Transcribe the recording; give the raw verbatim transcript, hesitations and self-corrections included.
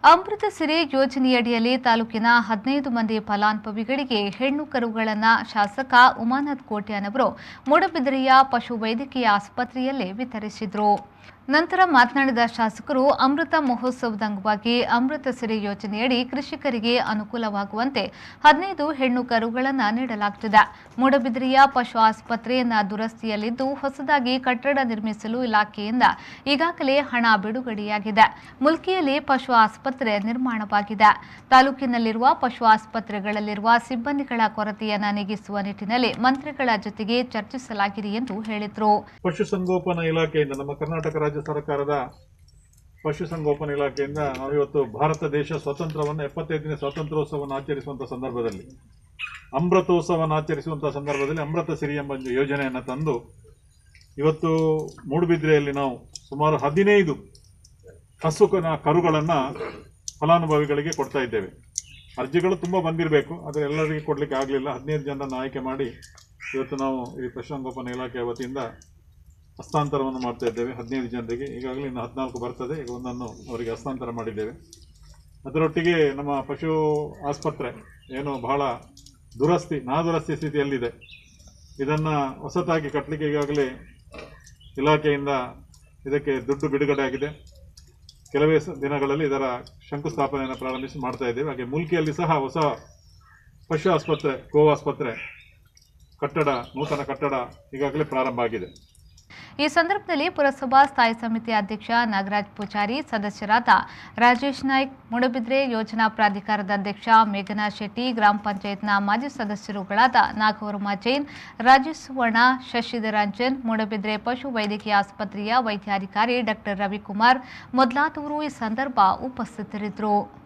ಅಮೃತ ಸಿರಿ ಯೋಜನೆಯಡಿಯಲ್ಲಿ ತಾಲೂಕಿನ ಹದಿನೈದು ಮಂದಿ ಫಲಾನುಭವಿಗಳಿಗೆ ಹೆಣ್ಣು ಕರುಗಳನ್ನು ಶಾಸಕ ಉಮಾನಾಥ್ ಕೋಟ್ಯಾನವರು ಮೂಡಬಿದರೆಯ ಪಶುವೈದ್ಯಕೀಯ ಆಸ್ಪತ್ರೆಯಲ್ಲಿ ವಿತರಿಸಿದರು. ನಂತರ ಮಾತನಾಡಿದ ಶಾಸಕರು, ಅಮೃತ ಮಹೋತ್ಸವದ ಅಂಗವಾಗಿ ಅಮೃತ ಸಿರಿ ಯೋಜನೆಯಡಿ ಕೃಷಿಕರಿಗೆ ಅನುಕೂಲವಾಗುವಂತೆ ಹದಿನೈದು ಹೆಣ್ಣು ಕರುಗಳನ್ನು ನೀಡಲಾಗುತ್ತಿದೆ. ಮೂಡಬಿದರೆಯ ಪಶು ಆಸ್ಪತ್ರೆಯನ್ನ ದುರಸ್ತಿಯಲ್ಲಿದ್ದು ಹೊಸದಾಗಿ ಕಟ್ಟಡ ನಿರ್ಮಿಸಲು ಇಲಾಖೆಯಿಂದ ಈಗಾಗಲೇ ಹಣ ಬಿಡುಗಡೆಯಾಗಿದೆ. ಮುಲ್ಕಿಯಲ್ಲಿ ಪಶು ಆಸ್ಪತ್ರೆ ನಿರ್ಮಾಣವಾಗಿದೆ. ತಾಲೂಕಿನಲ್ಲಿರುವ ಪಶು ಆಸ್ಪತ್ರೆಗಳಲ್ಲಿರುವ ಸಿಬ್ಬಂದಿಗಳ ಕೊರತೆಯನ್ನು ನೀಗಿಸುವ ನಿಟ್ಟಿನಲ್ಲಿ ಮಂತ್ರಿಗಳ ಜೊತೆಗೆ ಚರ್ಚಿಸಲಾಗಿದೆ ಎಂದು ಹೇಳಿದರು. ಪಶುಸಂಗೋಪನಾ ಇಲಾಖೆಯಿಂದ ನಮ್ಮ ಕರ್ನಾಟಕ ರಾಜ್ಯ ಸರ್ಕಾರದ ಪಶುಸಂಗೋಪನಾ ಇಲಾಖೆಯಿಂದ ನಾವಿವತ್ತು ಭಾರತ ದೇಶ ಸ್ವಾತಂತ್ರ್ಯವನ್ನು ಎಪ್ಪತ್ತೈದನೇ ಸ್ವಾತಂತ್ರ್ಯೋತ್ಸವವನ್ನು ಆಚರಿಸುವಂತಹ ಸಂದರ್ಭದಲ್ಲಿ ಅಮೃತೋತ್ಸವವನ್ನು ಆಚರಿಸುವಂತಹ ಸಂದರ್ಭದಲ್ಲಿ ಅಮೃತ ಸಿರಿ ಎಂಬ ಯೋಜನೆಯನ್ನು ತಂದು ಇವತ್ತು ಮೂಡುಬಿದ್ರೆಯಲ್ಲಿ ನಾವು ಸುಮಾರು ಹದಿನೈದು ಹಸು ಕರುಗಳನ್ನು ಫಲಾನುಭವಿಗಳಿಗೆ ಕೊಡ್ತಾ ಇದ್ದೇವೆ. ಅರ್ಜಿಗಳು ತುಂಬ ಬಂದಿರಬೇಕು, ಆದರೆ ಎಲ್ಲರಿಗೆ ಕೊಡಲಿಕ್ಕೆ ಆಗಲಿಲ್ಲ. ಹದಿನೈದು ಜನರನ್ನು ಆಯ್ಕೆ ಮಾಡಿ ಇವತ್ತು ನಾವು ಈ ಪಶುಸಂಗೋಪನಾ ಇಲಾಖೆಯ ವತಿಯಿಂದ ಹಸ್ತಾಂತರವನ್ನು ಮಾಡ್ತಾ ಇದ್ದೇವೆ. ಹದಿನೈದು ಜನರಿಗೆ ಈಗಾಗಲೇ ಇನ್ನು ಹದಿನಾಲ್ಕು ಬರ್ತದೆ, ಈಗ ಒಂದನ್ನು ಅವರಿಗೆ ಹಸ್ತಾಂತರ ಮಾಡಿದ್ದೇವೆ. ಅದರೊಟ್ಟಿಗೆ ನಮ್ಮ ಪಶು ಆಸ್ಪತ್ರೆ ಏನು ಬಹಳ ದುರಸ್ತಿ ನಾದುರಸ್ತಿ ಸ್ಥಿತಿಯಲ್ಲಿದೆ, ಇದನ್ನು ಹೊಸತಾಗಿ ಕಟ್ಟಲಿಕ್ಕೆ ಈಗಾಗಲೇ ಇಲಾಖೆಯಿಂದ ಇದಕ್ಕೆ ದುಡ್ಡು ಬಿಡುಗಡೆ ಆಗಿದೆ. ಕೆಲವೇ ದಿನಗಳಲ್ಲಿ ಇದರ ಶಂಕುಸ್ಥಾಪನೆಯನ್ನು ಪ್ರಾರಂಭಿಸಿ ಮಾಡ್ತಾ ಇದ್ದೇವೆ. ಹಾಗೆ ಮುಲ್ಕಿಯಲ್ಲಿ ಸಹ ಹೊಸ ಪಶು ಆಸ್ಪತ್ರೆ ಗೋ ಆಸ್ಪತ್ರೆ ಕಟ್ಟಡ ನೂತನ ಕಟ್ಟಡ ಈಗಾಗಲೇ ಪ್ರಾರಂಭ ಆಗಿದೆ. ಈ ಸಂದರ್ಭದಲ್ಲಿ ಪುರಸಭಾ ಸ್ಥಾಯಿ ಸಮಿತಿ ಅಧ್ಯಕ್ಷ ನಾಗರಾಜ್ ಪೂಜಾರಿ, ಸದಸ್ಯರಾದ ರಾಜೇಶ್ ನಾಯ್ಕ್, ಮೂಡಬಿದ್ರೆ ಯೋಜನಾ ಪ್ರಾಧಿಕಾರದ ಅಧ್ಯಕ್ಷ ಮೇಘನಾ ಶೆಟ್ಟಿ, ಗ್ರಾಮ ಪಂಚಾಯತ್ನ ಮಾಜಿ ಸದಸ್ಯರುಗಳಾದ ನಾಗವರ್ಮ ಜೈನ್, ರಾಜೇಶ್ ಸುವರ್ಣ, ಶಶಿಧರ್ ರಂಜನ್, ಮೂಡಬಿದ್ರೆ ಪಶು ವೈದ್ಯಕೀಯ ಆಸ್ಪತ್ರೆಯ ವೈದ್ಯಾಧಿಕಾರಿ ಡಾಕ್ಟರ್ ರವಿಕುಮಾರ್ ಮೊದಲಾದವರು ಈ ಸಂದರ್ಭ ಉಪಸ್ಥಿತರಿದ್ದರು.